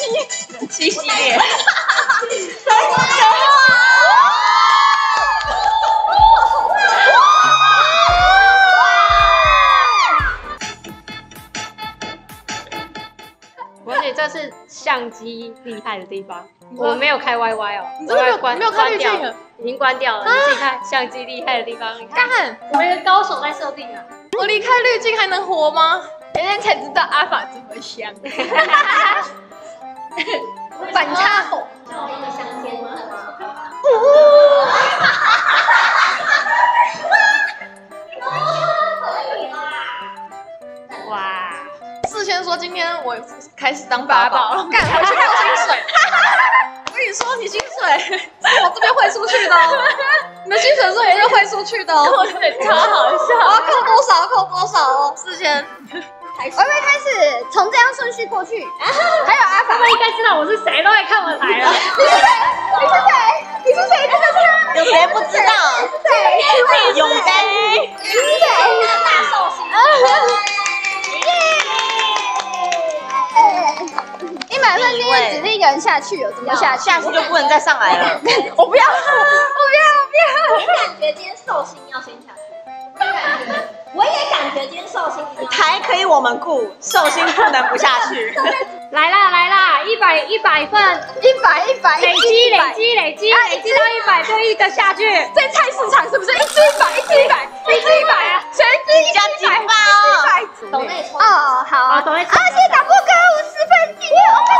7系列。 而且这是相机厉害的地方，我没有开 YY 哦， 你真的没有开滤镜了， 已经关掉了。你自己看相机厉害的地方，你看， 干， 我们一个高手在设定啊。 我离开滤镜还能活吗？今天才知道阿法这么香。反差红， 就一个香煎的。 哇！ 事先说今天我开始当爸宝，干，回去还有薪水。我跟你说，你薪水是我这边汇出去的哦，你的薪水是我这边汇出去的哦。 超好笑！ 我要扣多少？扣多少哦？事先。 我会开始从这样顺序过去，还有阿法， 他们应该知道我是谁，都来看我来了。 你是谁？你是谁？ 有谁不知道？ 谁？ 永杯， 你是谁？大寿星。100分今天只是一个人下去了，怎么下去？ 下次就不能再上来了。 我不要，我不要。 我感觉今天寿星要先下去。我也感觉今天寿星台可以我们顾，寿星不能不下去。 来啦，100份 100 累积到100就一个下去。 在菜市场是不是？一只100啊？谁一加几把哦？ 抖内抽哦，好啊， 抖内抽。 谢谢导播哥50分订阅，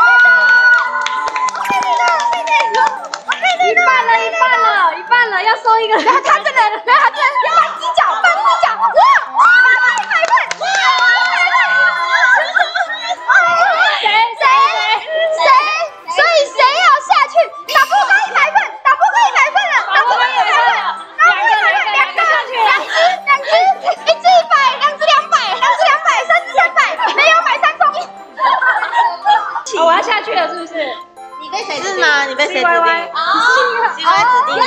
一半了，要收一个。 他真的，半只脚，哇，100份，谁？所以谁要下去？导播哥100份了，导播哥100份了，两只，1只100，2只200，2只200，3只300，没有买3送1。 我要下去了，是不是？ 你被谁是吗？你被谁指定？GY指定。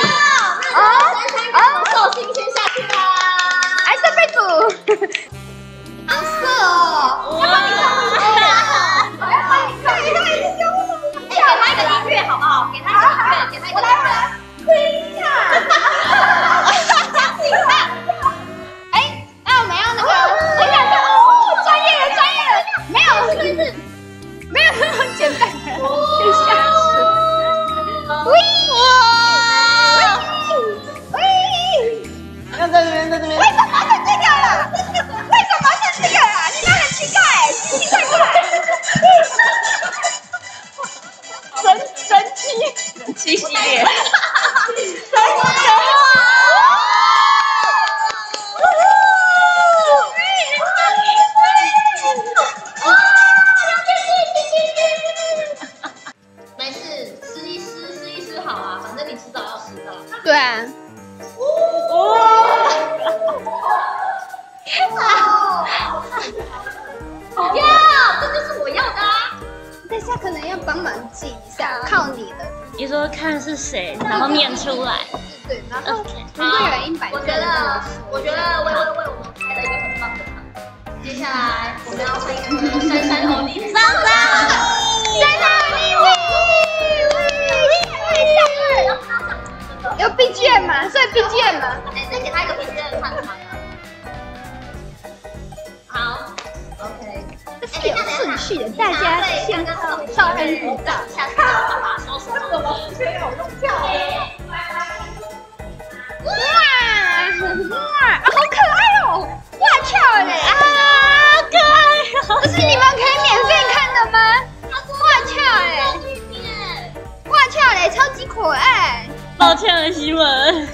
寿星先下去啦！还是被组。好色哦！我帮你唱，我要帮你唱，给他一个音乐好不好？给他一个音乐，给他一个音乐。Queen 哎，那我们要那个，等一下，专业了，没有，是没有那么简单的，等一下。 要在这边，在这边。 为什么是这个啦？为什么是这个啦？你那很奇怪，奇怪过来。 7系列。 没事，试一试好啊，反正你迟早要试到。 对啊。 呀，这就是我要的啊！等一下可能要帮忙记一下，靠你了。 你说看是谁，然后念出来。 对，然后如果有人100，我觉得为我们开了一个很棒的场。接下来我们要唱一个《山猴你上山》，有 BGM 吗？所以 BGM 吗？哎，再给他一个 BGM 看看。好 ，OK， 这是有顺序的，大家先照片日照，下次把它收拾好。怎么没有用跳的？哇，好可爱哦！哇跳嘞啊，可爱哦！这是你们可以免费看的吗？哇跳嘞，哇跳嘞，超级可爱！ 抱歉了，希文。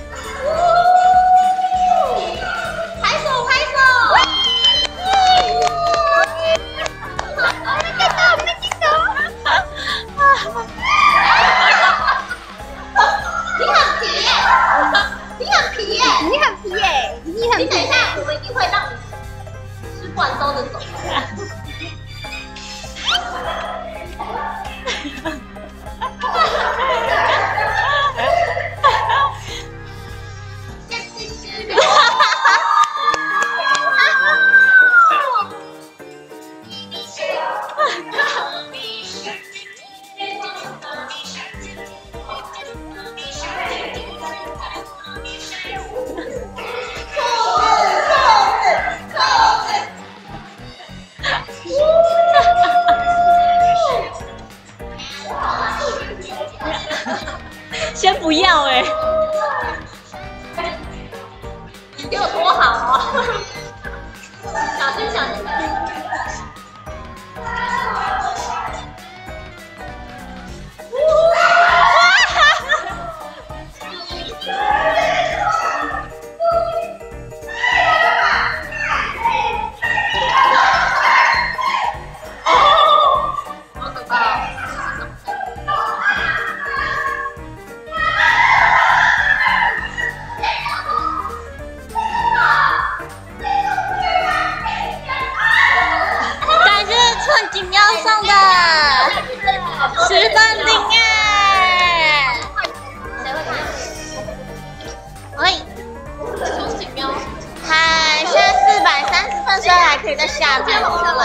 拍手拍手！你很皮耶！你很皮耶！你很皮耶！你很……你等一下，我们一定会让你吃不完兜着走。 先不要哎、 你给我拖好哦，小心小心。 感谢春景喵送的10分经验。 谁会看？ 喂， 出景喵， 嗨，现在430分，所以还可以再下载。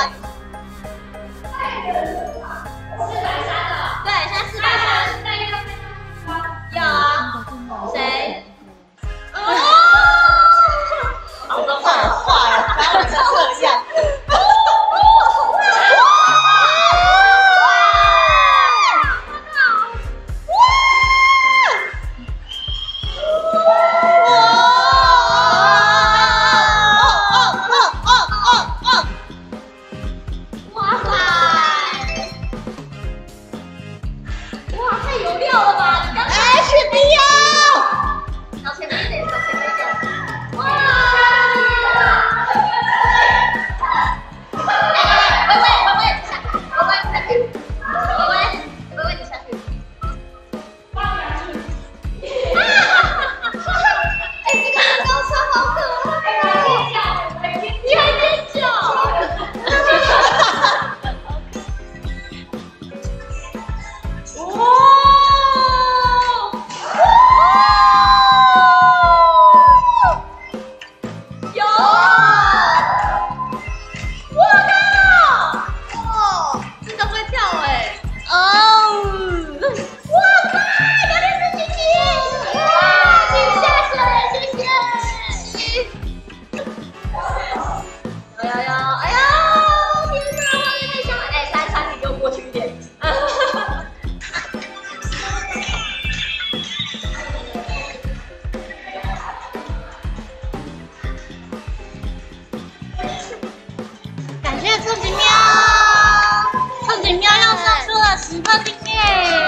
对，现在430。有啊，谁？ 好的话很坏啊，然后这样。 哇塞！哇，太有料了吧！你刚才 HBO， 朝前面一点，朝前面一点。哇！微微，你下去。哎，这个高超好可爱！你还尖叫！有！我靠！ 哇，这个会跳哎！ 哦， 哇塞，有电视机器！哇，请下水，谢谢。有，哎呀，天哪，画面太香了！哎，珊，你给我过去一点。 感谢春景喵，春景喵又送出了10分经验。